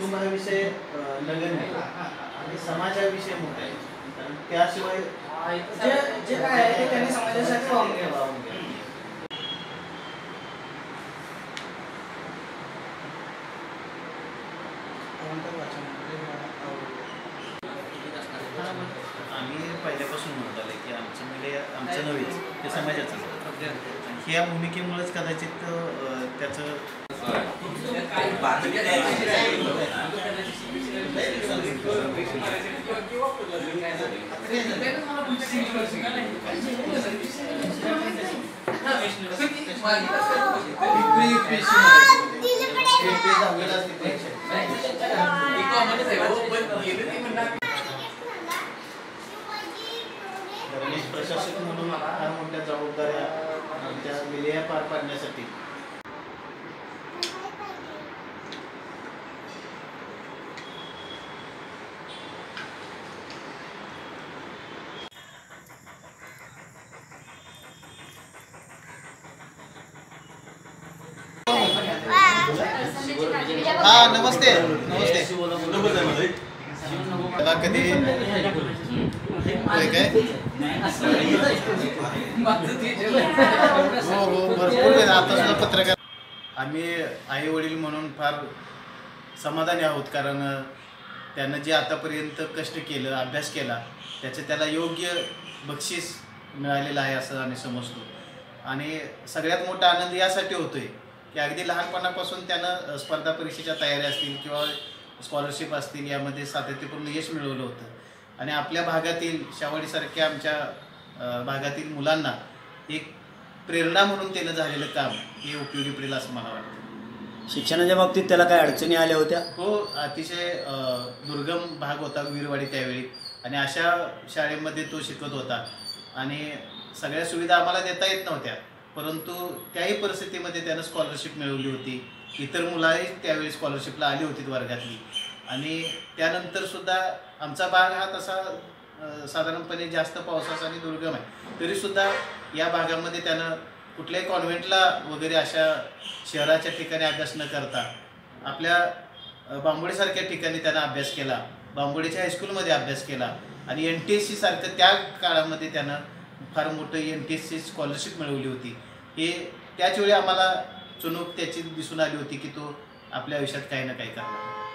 कुटुंबाविषयी नगण्य आणि समाजाविषयी मोठा आहे. कारण त्याशिवाय जे काय आहे ते त्यांनी समाजासाठी वाहून घ्यावं. आम्ही पहिल्यापासून म्हणत आले की आमचं म्हणजे आमचं नव्हेच ते समाजाचं. ह्या भूमिकेमुळेच कदाचित त्याचं प्रशासक म्हणून फार मोठ्या जबाबदाऱ्या त्या विलया पार पाडण्यासाठी हा नमस्ते नमस्ते त्याला कधी काय हो हो भरपूर आता सुद्धा पत्रकार आम्ही आई वडील म्हणून फार समाधानी आहोत. कारण त्यानं जे आतापर्यंत कष्ट केलं अभ्यास केला त्याला योग्य बक्षीस मिळालेलं आहे असं आम्ही समजतो. आणि सगळ्यात मोठा आनंद यासाठी होतोय की अगदी लहानपणापासून त्यानं स्पर्धा परीक्षेच्या तयारी असतील किंवा स्कॉलरशिप असतील यामध्ये सातत्यपूर्ण यश मिळवलं होतं. आणि आपल्या भागातील शावडीसारख्या आमच्या भागातील मुलांना एक प्रेरणा म्हणून त्यानं झालेलं काम हे उपयोगी पडेल असं मला वाटतं. शिक्षणाच्या बाबतीत त्याला काय अडचणी आल्या होत्या? हो, अतिशय दुर्गम भाग होता वीरवाडी त्यावेळी आणि अशा शाळेमध्ये तो शिकत होता आणि सगळ्या सुविधा आम्हाला देता येत नव्हत्या. परंतु त्याही परिस्थितीमध्ये त्यानं स्कॉलरशिप मिळवली होती. इतर मुलाही त्यावेळी स्कॉलरशिपला आली होती वर्गातली. आणि त्यानंतरसुद्धा आमचा भाग हा तसा साधारणपणे जास्त पावसाचा आणि दुर्गम आहे. तरीसुद्धा या भागामध्ये त्यानं कुठल्याही कॉन्व्हेंटला वगैरे अशा शहराच्या ठिकाणी अभ्यास न करता आपल्या बांबोडीसारख्या ठिकाणी त्यानं अभ्यास केला. बांबोडीच्या हायस्कूलमध्ये अभ्यास केला आणि NTSC सारखं त्या काळामध्ये त्यानं फार मोठं NTSC स्कॉलरशिप मिळवली होती. हे त्याच वेळी आम्हाला चुणूक त्याची दिसून आली होती की तो आपल्या आयुष्यात काही ना काही करणार.